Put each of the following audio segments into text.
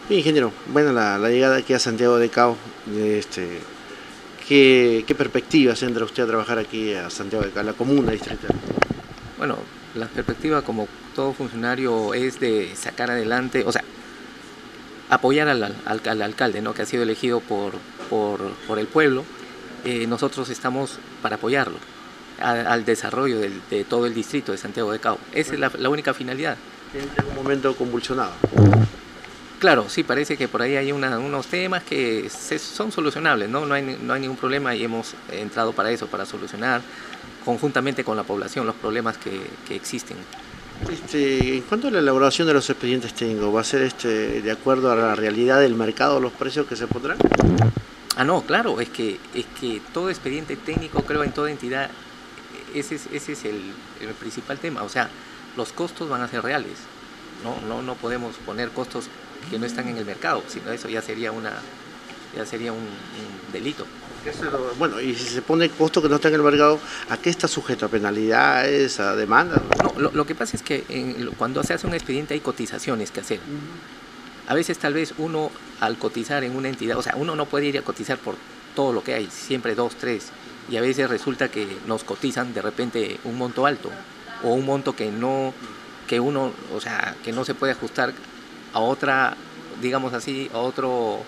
Bien, ingeniero, bueno, la llegada aquí a Santiago de Cabo, ¿qué perspectivas entra usted a trabajar aquí a Santiago de Cabo, la comuna distrital? Bueno, la perspectiva como todo funcionario es de sacar adelante, o sea, apoyar al alcalde, ¿no? Que ha sido elegido por el pueblo. Nosotros estamos para apoyarlo al desarrollo de todo el distrito de Santiago de Cabo. Esa es la única finalidad. Entra en un momento convulsionado. Claro, sí, parece que por ahí hay unos temas que son solucionables, ¿no? No hay ningún problema y hemos entrado para eso, para solucionar conjuntamente con la población los problemas que existen. En cuanto a la elaboración de los expedientes técnicos, ¿va a ser de acuerdo a la realidad del mercado, los precios que se pondrán? Ah, no, claro, es que todo expediente técnico, creo, en toda entidad, ese es el principal tema. O sea, los costos van a ser reales. No podemos poner costos que no están en el mercado, sino eso ya sería un delito. Bueno, y si se pone costo que no está en el mercado, ¿a qué está sujeto? ¿A penalidades, a demandas? No, lo que pasa es que cuando se hace un expediente hay cotizaciones que hacer. A veces tal vez uno al cotizar en una entidad, o sea, uno no puede ir a cotizar por todo lo que hay, siempre 2, 3, y a veces resulta que nos cotizan de repente un monto alto o un monto que uno, o sea, que no se puede ajustar a otra, digamos así, a otro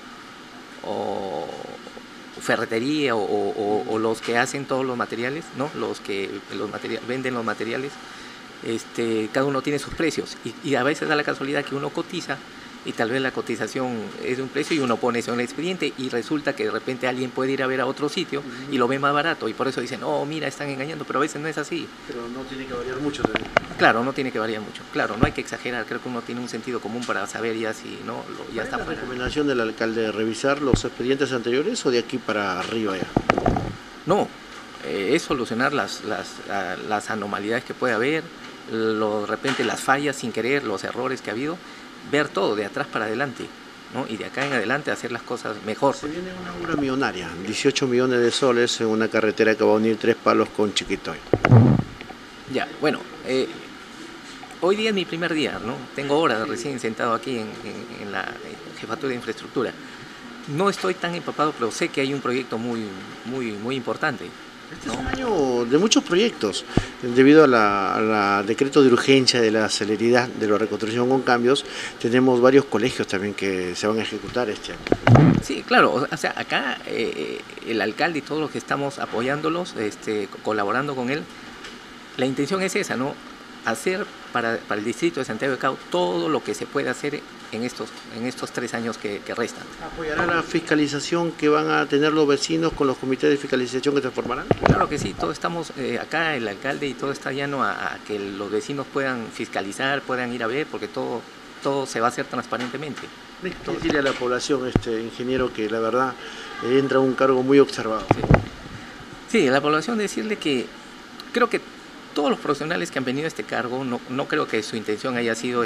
ferretería o los que hacen todos los materiales, ¿no? Venden los materiales, cada uno tiene sus precios y a veces da la casualidad que uno cotiza y tal vez la cotización es de un precio y uno pone eso en el expediente y resulta que de repente alguien puede ir a ver a otro sitio y lo ve más barato y por eso dicen, oh, mira, están engañando, pero a veces no es así. Pero no tiene que variar mucho también. Claro, no tiene que variar mucho, claro, no hay que exagerar, creo que uno tiene un sentido común para saber ya si no, ya está fuera. ¿La recomendación del alcalde revisar los expedientes anteriores o de aquí para arriba ya? No, es solucionar las anomalías que puede haber, de repente las fallas sin querer, los errores que ha habido, ver todo de atrás para adelante, ¿no? Y de acá en adelante hacer las cosas mejor. Se viene una obra millonaria, 18 millones de soles en una carretera que va a unir Tres Palos con Chiquitoy. Ya, bueno, hoy día es mi primer día, ¿no? Tengo horas recién sentado aquí en la jefatura de infraestructura. No estoy tan empapado, pero sé que hay un proyecto muy importante. Este es un año de muchos proyectos, debido a la decreto de urgencia de la celeridad de la reconstrucción con cambios, tenemos varios colegios también que se van a ejecutar este año. Sí, claro, o sea, acá el alcalde y todos los que estamos apoyándolos, colaborando con él, la intención es esa, ¿no? Hacer para el distrito de Santiago de Cabo todo lo que se puede hacer en estos 3 años que restan. ¿Apoyará la fiscalización que van a tener los vecinos con los comités de fiscalización que se formarán? Claro que sí, todos estamos acá, el alcalde y todo está llano a que los vecinos puedan fiscalizar, puedan ir a ver, porque todo se va a hacer transparentemente. ¿Qué decirle a la población, ingeniero, que la verdad entra a un cargo muy observado? Sí, a la población decirle que creo que todos los profesionales que han venido a este cargo, no creo que su intención haya sido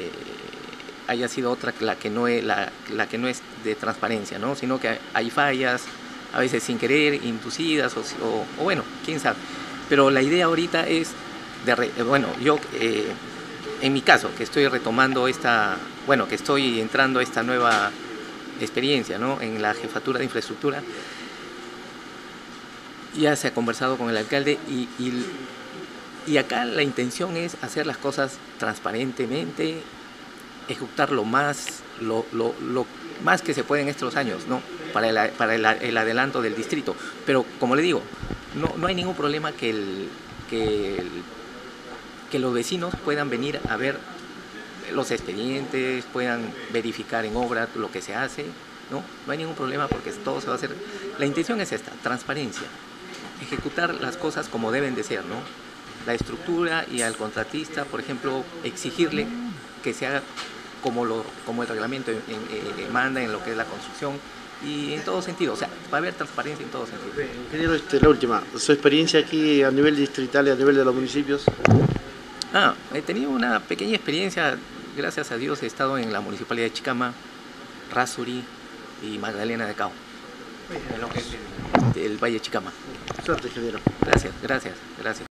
otra la que no es de transparencia, ¿no? Sino que hay fallas, a veces sin querer, inducidas o bueno, quién sabe. Pero la idea ahorita es, yo en mi caso, que estoy retomando que estoy entrando a esta nueva experiencia, ¿no? En la jefatura de infraestructura, ya se ha conversado con el alcalde y acá la intención es hacer las cosas transparentemente, ejecutar lo más que se puede en estos años, ¿no? Para el adelanto del distrito. Pero como le digo, no hay ningún problema que los vecinos puedan venir a ver los expedientes, puedan verificar en obra lo que se hace, ¿no? No hay ningún problema porque todo se va a hacer. La intención es esta, transparencia, ejecutar las cosas como deben de ser, ¿no? La estructura y al contratista, por ejemplo, exigirle que se haga como el reglamento manda en lo que es la construcción y en todo sentido, o sea, va a haber transparencia en todo sentido. Ingeniero, la última, su experiencia aquí a nivel distrital y a nivel de los municipios. He tenido una pequeña experiencia, gracias a Dios he estado en la Municipalidad de Chicama, Rasuri y Magdalena de Cabo, en lo que es el Valle de Chicama. Suerte, ingeniero. Gracias.